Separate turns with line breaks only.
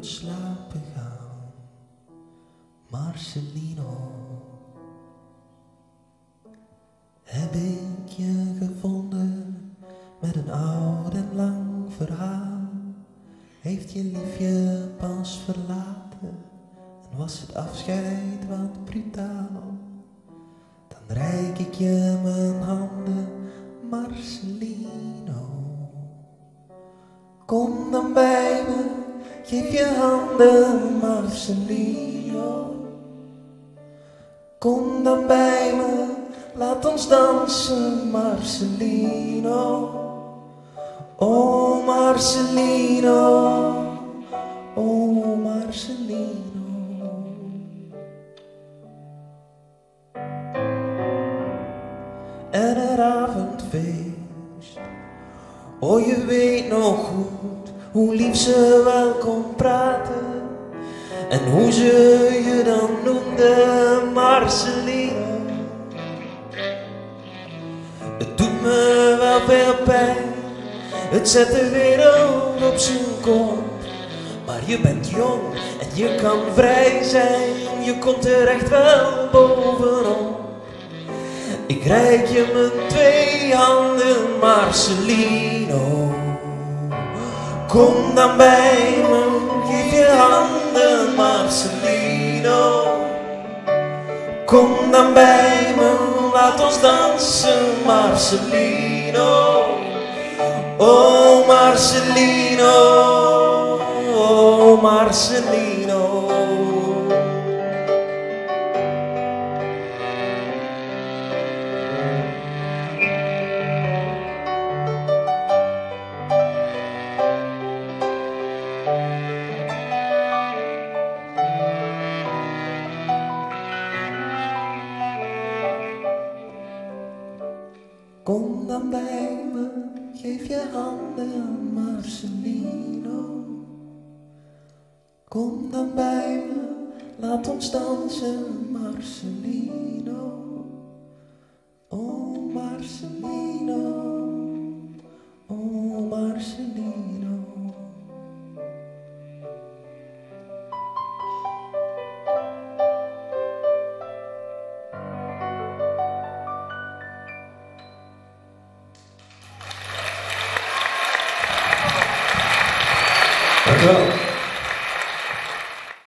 het slapen gaan, Marcelino. Heb ik je gevonden met een oud en lang verhaal? Heeft je liefje pas verlaten en was het afscheid wat brutaal? Dan reik ik je mijn handen, Marcelino. Kom dan bij me, geef je handen, Marcelino. Kom dan bij me, laat ons dansen, Marcelino. Oh Marcelino, oh Marcelino. En het avondfeest, oh je weet nog goed hoe lief ze wel kon praten en hoe ze je dan noemde, Marcelino. Het doet me wel veel pijn, het zet de wereld op zijn kop. Maar je bent jong en je kan vrij zijn, je komt er echt wel bovenop. Ik reik je mijn twee handen, Marcelino. Kom dan bij me, geef je handen, Marcelino. Kom dan bij me, laat ons dansen, Marcelino. Oh Marcelino, oh Marcelino. Kom dan bij me, geef je handen, Marcelino. Kom dan bij me, laat ons dansen, Marcelino. Oh Marcelino, oh Marcelino.
Dank u wel.